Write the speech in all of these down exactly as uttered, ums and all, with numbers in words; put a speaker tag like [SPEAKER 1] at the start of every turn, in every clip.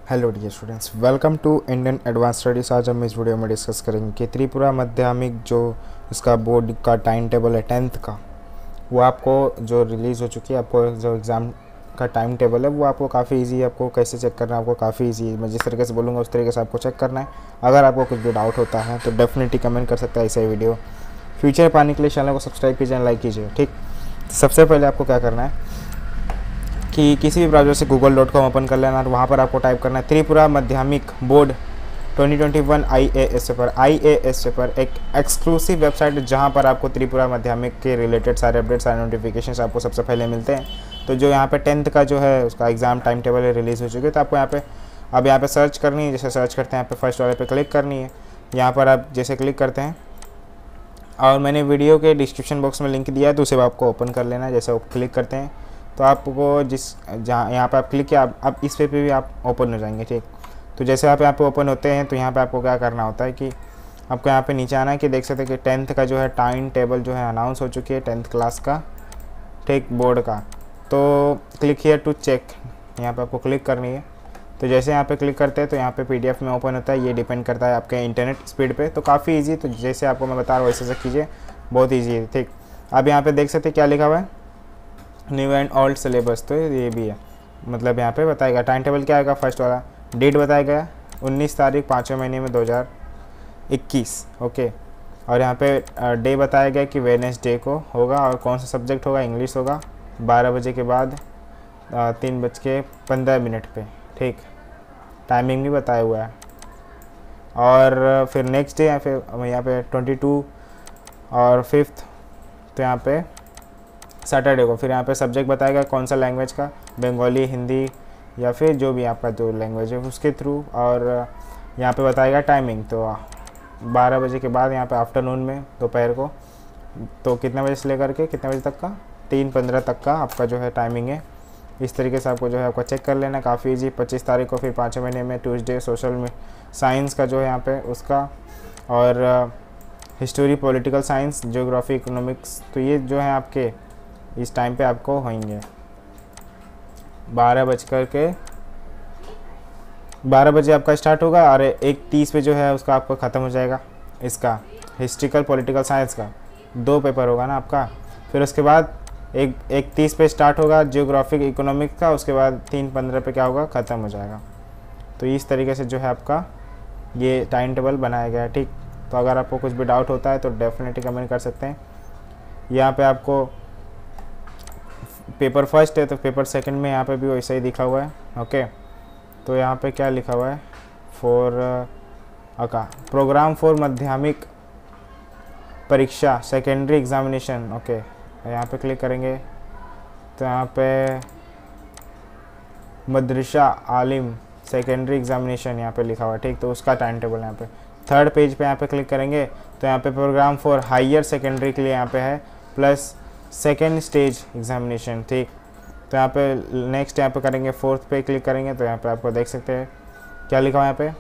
[SPEAKER 1] Hello dear students, welcome to Indian advance studies. आज हम इस वीडियो में डिस्कस करेंगे कि त्रिपुरा माध्यमिक जो इसका बोर्ड का टाइम टेबल है टेंथ का, वो आपको जो रिलीज़ हो चुकी है। आपको जो एग्ज़ाम का टाइम टेबल है वो आपको काफ़ी इजी है। आपको कैसे चेक करना है, आपको काफ़ी इजी है। मैं जिस तरीके से बोलूँगा उस तरीके से आपको चेक करना है। अगर आपको कुछ भी डाउट होता है तो डेफिनेटली कमेंट कर सकता है ऐसे वीडियो। फ्यूचर पाने के लिए चैनल को सब्सक्राइब कीजिए, लाइक कीजिए। ठीक, सबसे पहले आपको क्या करना है कि किसी भी ब्राउज़र से गूगल डॉट कॉम ओपन कर लेना और वहाँ पर आपको टाइप करना है त्रिपुरा माध्यमिक board twenty twenty one I A S paper. I A S paper एक एक्सक्लूसिव वेबसाइट जहाँ पर आपको त्रिपुरा माध्यमिक के रिलेटेड सारे अपडेट्स, सारे नोटिफिकेशंस आपको सबसे पहले मिलते हैं। तो जो यहाँ पे टेंथ का जो है उसका एग्ज़ाम टाइम टेबल रिलीज़ हो चुकी है। तो आपको यहाँ पे अब यहाँ पे सर्च करनी है। जैसे सर्च करते हैं यहाँ पे फर्स्ट वाले पे क्लिक करनी है। यहाँ पर आप जैसे क्लिक करते हैं और मैंने वीडियो के डिस्क्रिप्शन बॉक्स में लिंक दिया है तो उसे आपको ओपन कर लेना है। जैसे वो क्लिक करते हैं तो आपको जिस जहाँ यहाँ पे आप क्लिक किया अब इस पे भी आप ओपन हो जाएंगे। ठीक, तो जैसे आप यहाँ पे ओपन होते हैं तो यहाँ पे आपको क्या करना होता है कि आपको यहाँ पे नीचे आना है कि देख सकते हैं कि टेंथ का जो है टाइम टेबल जो है अनाउंस हो चुकी है टेंथ क्लास का, ठीक, बोर्ड का। तो क्लिक हियर टू चेक, यहाँ पे आपको क्लिक करनी है। तो जैसे यहाँ पे क्लिक करते हैं तो यहाँ पे पी डी एफ में ओपन होता है। ये डिपेंड करता है आपके इंटरनेट स्पीड पे। तो काफ़ी ईजी, तो जैसे आपको मैं बता रहा हूँ वैसे से कीजिए, बहुत ईजी है। ठीक, अब यहाँ पे देख सकते हैं क्या लिखा हुआ है, न्यू एंड ओल्ड सिलेबस। तो ये भी है, मतलब यहाँ पे बताएगा टाइम टेबल क्या आएगा। फर्स्ट वाला डेट बताएगा उन्नीस तारीख पाँचवें महीने में दो हज़ार इक्कीस। ओके, और यहाँ पे डे बताया गया कि वेडनेसडे को होगा और कौन सा सब्जेक्ट होगा, इंग्लिश होगा, बारह बजे के बाद तीन बज के पंद्रह मिनट पे। ठीक, टाइमिंग भी बताया हुआ है। और फिर नेक्स्ट डे या फिर यहाँ पे ट्वेंटी टू और फिफ्थ, तो यहाँ पे सैटरडे को फिर यहाँ पे सब्जेक्ट बताएगा कौन सा लैंग्वेज का, बंगाली, हिंदी या फिर जो भी आपका जो लैंग्वेज है उसके थ्रू। और यहाँ पे बताएगा टाइमिंग, तो बारह बजे के बाद यहाँ पे आफ्टरनून में, दोपहर को, तो कितने बजे से लेकर के कितने बजे तक का, तीन पंद्रह तक का आपका जो है टाइमिंग है। इस तरीके से आपको जो है आपको चेक कर लेना, काफ़ी ईजी। पच्चीस तारीख को फिर पाँचवें महीने में ट्यूसडे सोशल में साइंस का जो है यहाँ पे उसका, और history, political science, geography, economics. तो ये जो है आपके इस टाइम पे आपको होंगे बारह बज कर के बारह बजे आपका स्टार्ट होगा और एक तीस पे जो है उसका आपका ख़त्म हो जाएगा। इसका हिस्ट्रिकल पॉलिटिकल साइंस का दो पेपर होगा ना आपका। फिर उसके बाद एक एक तीस पे स्टार्ट होगा ज्योग्राफिक इकोनॉमिक्स का, उसके बाद तीन पंद्रह पे क्या होगा, ख़त्म हो जाएगा। तो इस तरीके से जो है आपका ये टाइम टेबल बनाया गया है। ठीक, तो अगर आपको कुछ भी डाउट होता है तो डेफिनेटली कमेंट कर सकते हैं। यहाँ पे आपको पेपर फर्स्ट है तो पेपर सेकंड में यहाँ पे भी वैसा ही लिखा हुआ है। ओके, तो यहाँ पे क्या लिखा हुआ है, फॉर अका प्रोग्राम फॉर माध्यमिक परीक्षा सेकेंडरी एग्जामिनेशन। ओके, यहाँ पे क्लिक करेंगे तो यहाँ पे मदरसा आलिम सेकेंडरी एग्जामिनेशन यहाँ पे लिखा हुआ है। ठीक, तो उसका टाइम टेबल यहाँ पे थर्ड पेज पे यहाँ पे क्लिक करेंगे तो यहाँ पे प्रोग्राम फॉर हायर सेकेंडरी के लिए यहाँ पे है, प्लस सेकेंड स्टेज एग्जामिनेशन। ठीक, तो यहाँ पे नेक्स्ट यहाँ पे करेंगे, फोर्थ पे क्लिक करेंगे तो यहाँ पे आपको देख सकते हैं क्या लिखा हुआ है यहाँ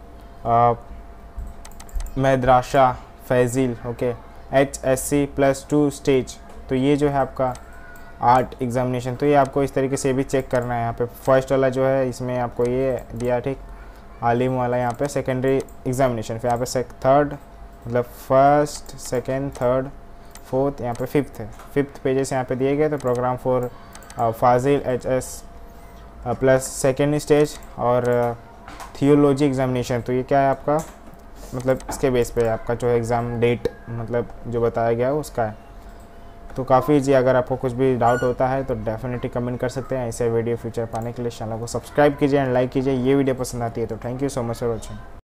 [SPEAKER 1] पे, मदरसा फैजिल। Okay, H S C plus two stage. तो ये जो है आपका आर्ट एग्जामिनेशन। तो ये आपको इस तरीके से भी चेक करना है। यहाँ पे फर्स्ट वाला जो है इसमें आपको ये दिया, ठीक, आलिम वाला यहाँ पे सेकेंडरी एग्जामिनेशन। फिर यहाँ पे थर्ड, मतलब फर्स्ट, सेकेंड, थर्ड, फोर्थ, यहाँ पे फिफ्थ है। फिफ्थ पेजेस यहाँ पे दिए गए। तो प्रोग्राम फॉर फाजिल H S plus second stage और थियोलॉजी एग्जामिनेशन। तो ये क्या है आपका, मतलब इसके बेस पे आपका जो है एग्ज़ाम डेट, मतलब जो बताया गया है उसका है। तो काफ़ी ईजी। अगर आपको कुछ भी डाउट होता है तो डेफिनेटली कमेंट कर सकते हैं। ऐसे वीडियो फ्यूचर पाने के लिए चैनल को सब्सक्राइब कीजिए एंड लाइक कीजिए। ये वीडियो पसंद आती है तो thank you so much for watching.